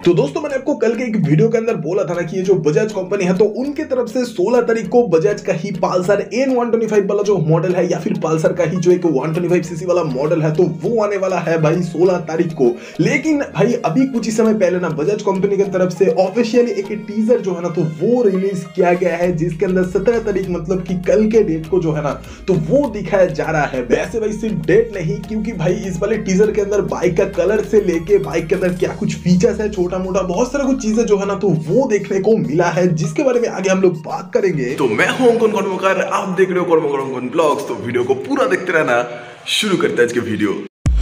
तो दोस्तों मैंने आपको कल के एक वीडियो के अंदर बोला था ना कि ये जो बजाज कंपनी है तो उनके तरफ से 16 तारीख को बजाज का ही पल्सर N125 वाला जो मॉडल है या फिर पल्सर का ही जो एक 125 सीसी वाला मॉडल है तो वो आने वाला है भाई 16 तारीख को। लेकिन भाई अभी कुछ ही समय पहले ना बजाज कंपनी की तरफ से ऑफिशियली एक टीजर जो है ना तो वो रिलीज किया गया है जिसके अंदर 17 तारीख मतलब कि कल के डेट को जो है ना तो वो दिखाया जा रहा है। वैसे भाई सिर्फ डेट नहीं, क्योंकि भाई इस वाले टीजर के अंदर बाइक का कलर से लेके बाइक के अंदर क्या कुछ फीचर्स है, छोटा मोटा बहुत सारा कुछ चीजें जो है ना तो वो देखने को मिला है जिसके बारे में आगे हम लोग बात करेंगे। तो मैं हूं अंकुन कर्मकार, आप देख रहे हो कर्मकर ब्लॉग्स। तो वीडियो को पूरा देखते रहना। शुरू करते हैं आज के वीडियो।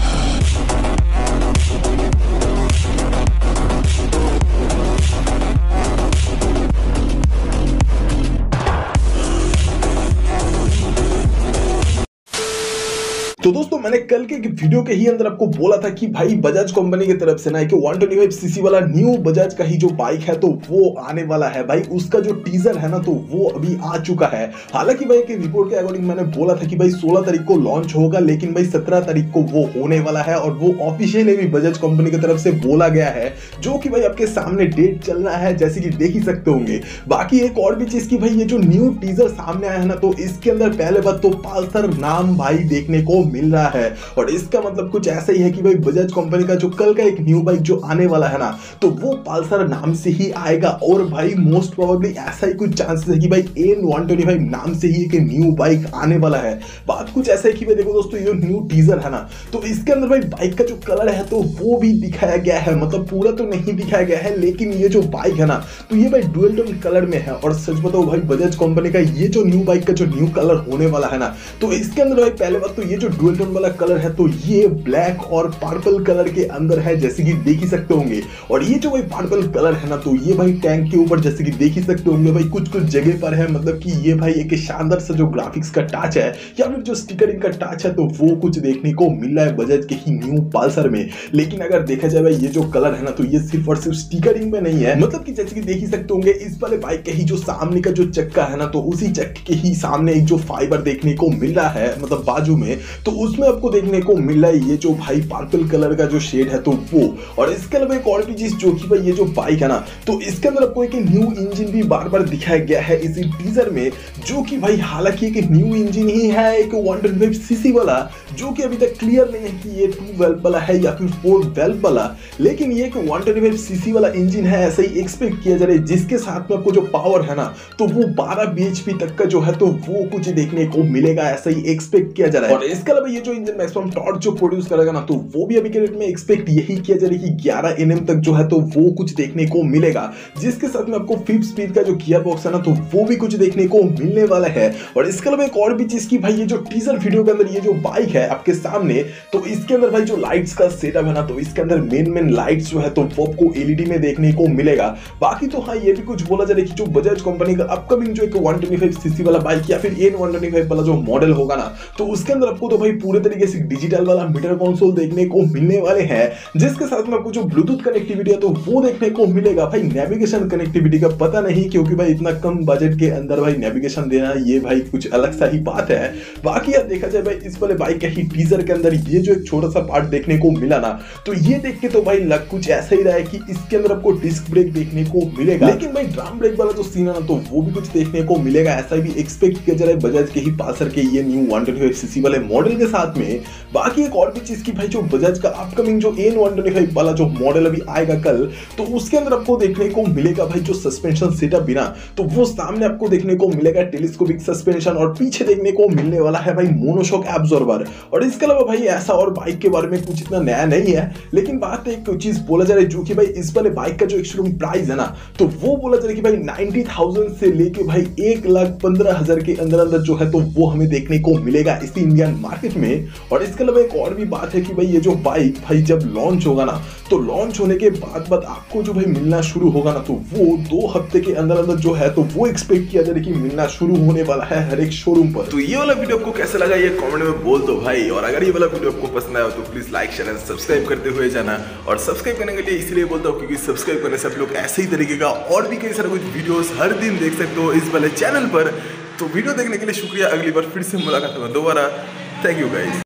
तो दोस्तों मैंने कल के वीडियो के ही अंदर आपको बोला था कि भाई बजाज कंपनी की तरफ से ना एक 125 सीसी वाला न्यू बजाज का ही जो बाइक है तो वो आने वाला है। भाई उसका जो टीजर है ना तो वो अभी आ चुका है। हालांकि भाई के रिपोर्ट के अकॉर्डिंग मैंने बोला था कि भाई 16 तारीख को लॉन्च होगा, लेकिन भाई 17 तारीख को वो होने वाला है और वो ऑफिशियली भी बजाज कंपनी की तरफ से बोला गया है, जो कि भाई आपके सामने डेट चल रहा है जैसे कि देख ही सकते होंगे। बाकी एक और भी चीज की भाई ये जो न्यू टीजर सामने आया है ना तो इसके अंदर पहले बात तो पल्सर नाम भाई देखने को मिल रहा है और इसका मतलब कुछ ऐसा ही है कि भाई बजाज कंपनी का जो कल का एक न्यू बाइक जो आने वाला है ना तो वो पल्सर नाम से ही आएगा। और भाई मोस्ट प्रोबेबली ऐसा ही कुछ चांसेस है कि भाई N125 नाम से ही एक न्यू बाइक आने वाला है। बात कुछ ऐसा है कि भाई देखो दोस्तों ये न्यू टीजर है ना तो इसके अंदर भाई बाइक का जो कलर है तो वो भी दिखाया गया है, मतलब पूरा तो नहीं दिखाया गया है, लेकिन ये जो बाइक है ना तो ये भाई डुअल टोन कलर में है। और सच बताओ भाई बजाज कंपनी का ये जो न्यू बाइक का जो न्यू कलर होने वाला है ना तो इसके अंदर भाई पहले बात तो ये जो डुअल टोन वाला कलर है तो ये ब्लैक और पर्पल कलर के अंदर है जैसे कि देख ही सकते होंगे। और ये जो भाई पर्पल कलर है ना तो ये भाई टैंक के ऊपर जैसे कि देख ही सकते होंगे भाई कुछ कुछ जगह पर है, मतलब कि ये भाई एक शानदार सा जो ग्राफिक्स का टच है या फिर जो स्टिकरिंग का टच है तो वो कुछ देखने को मिल रहा है बजाज के ही न्यू पल्सर में। लेकिन अगर देखा जाए भाई ये जो कलर है ना तो ये सिर्फ और सिर्फ स्टिकरिंग में नहीं है, मतलब कि जैसे कि देख ही सकते होंगे इस वाले बाइक के ही जो सामने का जो चक्का है ना तो उसी चक्के के ही सामने एक जो फाइबर देखने को मिल रहा है मतलब बाजू में, तो उसमें आपको देखने को मिल रहा है ये जो भाई पर्पल कलर का जो शेड है तो वो। और इसके अलावा एक और भी चीज जो कि भाई ये जो बाइक है ना तो इसके अंदर आपको एक न्यू इंजन भी बार बार दिखाया गया है इसी टीजर में, जो कि भाई हालांकि एक न्यू इंजन ही है एक 125 सीसी वाला, जो कि अभी तक क्लियर नहीं है कि ये 2 वेल्व वाला है या फिर 4 वेल्व वाला, लेकिन ये एक 125 सीसी वाला इंजन है ऐसा ही एक्सपेक्ट किया जा रहा है, जिसके साथ में आपको जो पावर है ना तो वो 12 bhp तक का जो है तो वो कुछ देखने को मिलेगा ऐसा ही एक्सपेक्ट किया जा रहा है। और इसके अलावा ये जो इंजन मैक्सिमम टॉर्क जो प्रोड्यूस करेगा ना तो वो भी अभी के डेट में एक्सपेक्ट यही किया जा रहा है कि 11 Nm तक जो है तो वो कुछ देखने को मिलेगा, जिसके साथ में आपको 5 स्पीड का जो गियर बॉक्स है ना तो वो भी कुछ देखने को मिलने वाला है। और इसके अलावा एक और भी चीज की भाई ये जो टीजर वीडियो के अंदर ये जो बाइक है आपके सामने तो इसके अंदर भाई जो लाइट्स का सेटअप है ना तो इसके अंदर मेन लाइट्स जो है तो वो आपको एलईडी में देखने को मिलेगा। बाकी तो हाँ ये भी कुछ बोला जा रहा है कि जो बजाज कंपनी का अपकमिंग जो एक 125 सीसी वाला बाइक या फिर N125 वाला जो मॉडल होगा ना तो उसके अंदर आपको तो भाई पूरे तरीके से डिजिटल वाला मीटर कंसोल देखने को मिलने वाले हैं, जिसके साथ में आपको जो ब्लूटूथ कनेक्टिविटी है तो वो देखने को मिलेगा। भाई नेविगेशन कनेक्टिविटी का पता नहीं, क्योंकि भाई इतना कम बजट के अंदर भाई नेविगेशन देना ये भाई कुछ अलग सा ही बात है। बाकी अब देखा जाए भाई इस वाले बाइक के ही टीजर के अंदर ये जो एक छोटा सा पार्ट देखने को मिला ना तो ये देख के तो भाई लग कुछ ऐसा ही रहा है कि इसके अंदर आपको डिस्क ब्रेक देखने को मिलेगा, लेकिन भाई ड्रम ब्रेक वाला जो सीन है ना तो वो भी कुछ देखने को मिलेगा ऐसा भी एक्सपेक्ट किया जा रहा है बजाज के ही पल्सर के ये न्यू 125 सीसी वाले मॉडल के साथ में। बाकी एक और भी चीज की भाई जो बजाज का अपकमिंग जो N125 वाला जो मॉडल अभी आएगा कल तो उसके अंदर आपको देखने को मिलेगा भाई जो सस्पेंशन सेटअप बिना तो वो सामने आपको देखने को मिलेगा टेलीस्कोपिक सस्पेंशन और पीछे देखने को मिलने वाला है भाई मोनोशॉक एब्जॉर्बर। और इसके अलावा भाई ऐसा और बाइक के बारे में कुछ इतना नया नहीं है, लेकिन बात एक चीज बोला जा रहा है जो कि भाई इस वाले बाइक का जो एक्चुअली प्राइस है ना तो वो बोला जा रहा है कि भाई 90,000 से लेके भाई 1,15,000 के अंदर अंदर जो है तो वो हमें देखने को मिलेगा इस इंडियन मार्केट में। और इसके अलावा एक और भी बात है कि भाई ये जो बाइक भाई जब लॉन्च होगा ना तो लॉन्च होने के बाद आपको जो भाई मिलना शुरू होगा ना तो वो 2 हफ्ते के अंदर अंदर जो है तो वो एक्सपेक्ट किया जा रहा है कि मिलना शुरू होने वाला है हर एक शोरूम पर। तो ये वाला वीडियो आपको कैसा लगा ये कमेंट में बोल दो भाई, और अगर ये वाला वीडियो आपको पसंद आया तो please like share and subscribe करते हुए जाना। और सब्सक्राइब करने के लिए इसलिए बोलता हूँ क्योंकि सब्सक्राइब करने से आप लोग ऐसे ही तरीके का और भी कई सारे कुछ वीडियोस हर दिन देख सकते हो इस वाले चैनल पर। तो वीडियो देखने के लिए शुक्रिया, अगली बार फिर से मुलाकात होगा दोबारा। Thank you guys.